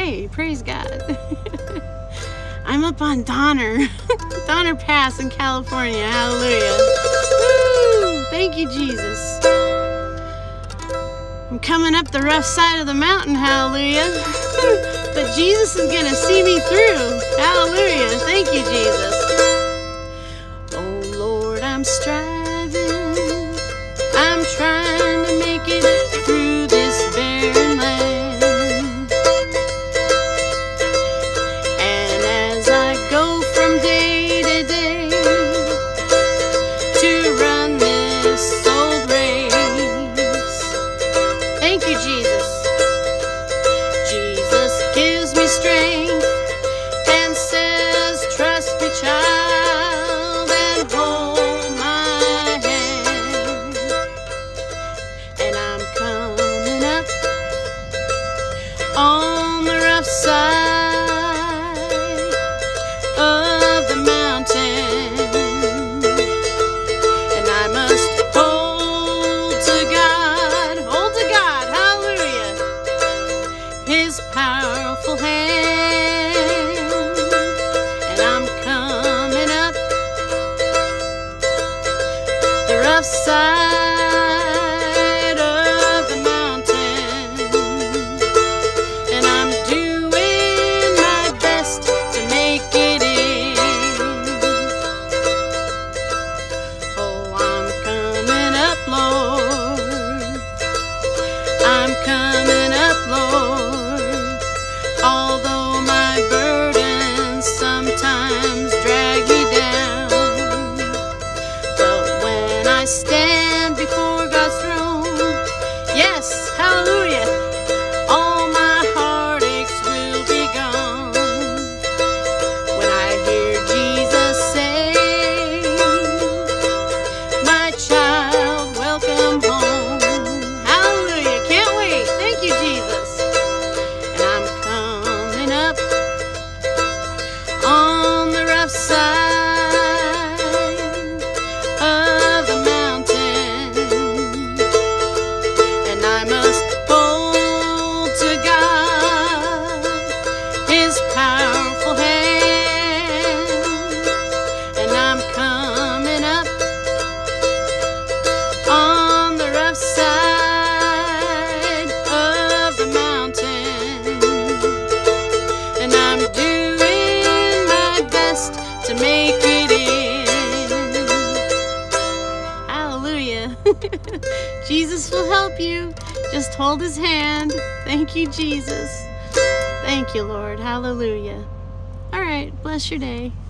okay. Praise God. I'm up on Donner Pass in California. Hallelujah. Woo! Thank you, Jesus. I'm coming up the rough side of the mountain. Hallelujah. But Jesus is going to see me through. Hallelujah. Thank you, Jesus. Oh, Lord, I'm striving. I'm trying to make it through this barren land. And as I go from day to day to run this old race, thank you, Jesus. Jesus gives me strength and says, trust me, child, and hold my hand. And I'm coming up on the rough side of the mountain, and I must hold to God, hallelujah, His powerful hand. And I'm coming up the rough side of the mountain, and I'm doing my best to make it in. Oh, I'm coming up, Lord. I'm coming up, Lord. Although my burdens sometimes drag me down, but when I stand before God's throne, yes, hallelujah, all my heartaches will be gone. When I hear Jesus say, my child, welcome home. Hallelujah, can't wait. Thank you, Jesus. And I'm coming up on the rough side of the mountain, and I must hold to God, His powerful hand. And I'm coming up on the rough side of the mountain, and I'm doing my best to make it in. Hallelujah. Jesus will help you. Just hold His hand. Thank you, Jesus. Thank you, Lord. Hallelujah. All right. Bless your day.